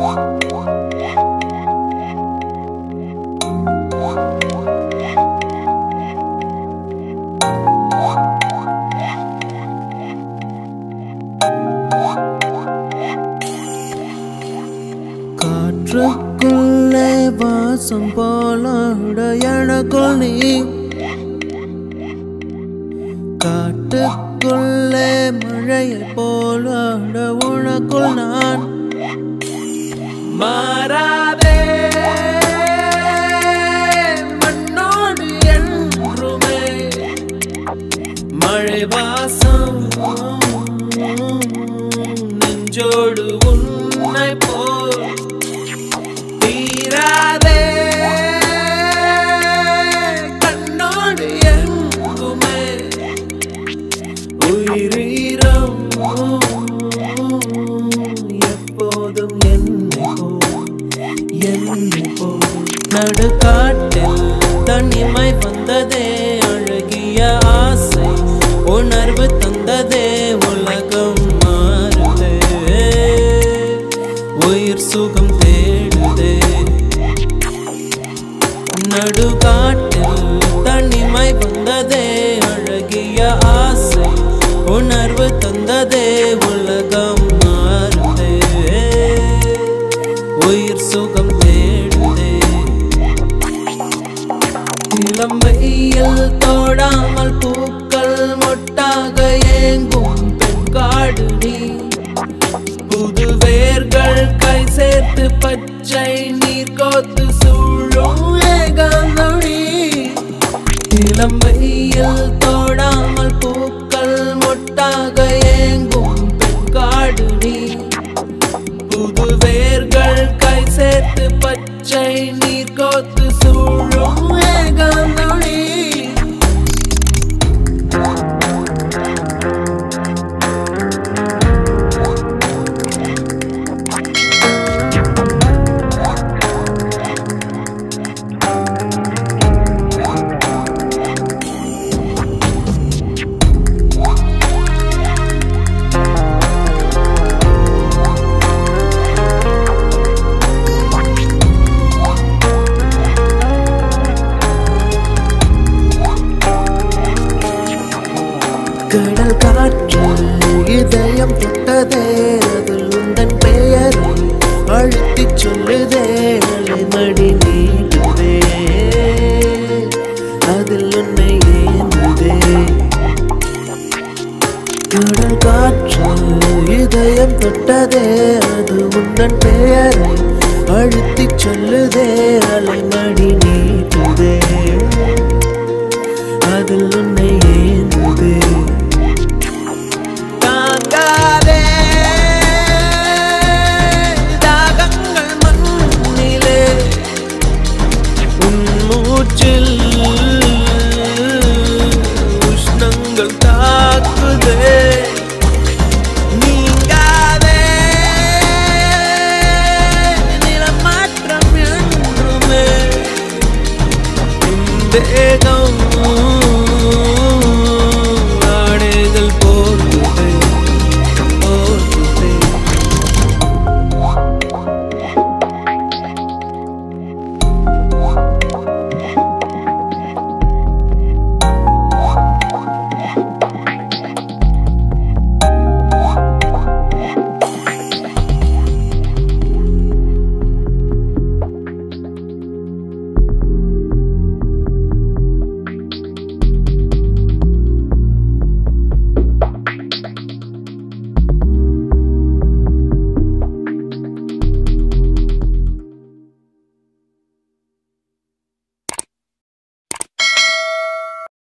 காற்றுக்குள்ளே வாசம் போலாட எனக்குள் நீ, காட்டுக்குள்ளே மழையை போலாட உனக்குள் நான். மாறாதே மண்ணோடு என்றுமே மழை வாசம் நெஞ்சோடு உன்னை போல் தீராதே கண்ணோடு எங்குமே உயிரீரம் எப்போதும் என்னை போல் நடுக்காட்டில் தனிமை வந்ததே அழகிய ஆசை உணர்வு தந்ததே உலகம் மாறுதே உயிர் சுகம் தேடுதே நடுக்காட்டில் தனிமை வந்ததே அழகிய ஆசை உணர்வு தந்ததே உலகம் மாறுதே உயிர் சுகம் தேடுதே இளம் வெயில் தோடாமல் பூக்கள் மொட்டாக ஏங்கும் பெண்காடு நீ புது வேர்கள் கை சேர்த்து பச்சை நீர் கோத்து சூழும் ஏகாந்தொழி இளம் வெயில் தோடாமல் பூக்கள் மொட்டாக ஏங்கும் பெண்காடு நீ புது வேர்கள் கை சேர்த்து பச்சை நீர் கோத்து சூழும் ஏகாந்தொழி கடல் காற்று இதயம் தொட்டதே அதில் உந்தன் பெயரை அழுத்தி சொல்லுதே அலைமடி நீடுதே அதில் உன்னை ஏந்துதே கடல் காற்று இதயம் தொட்டதே அது உந்தன் பெயரை அழுத்தி சொல்லுதே அலைமடி நீடுதே அதில் உன்னை ஏந்துதே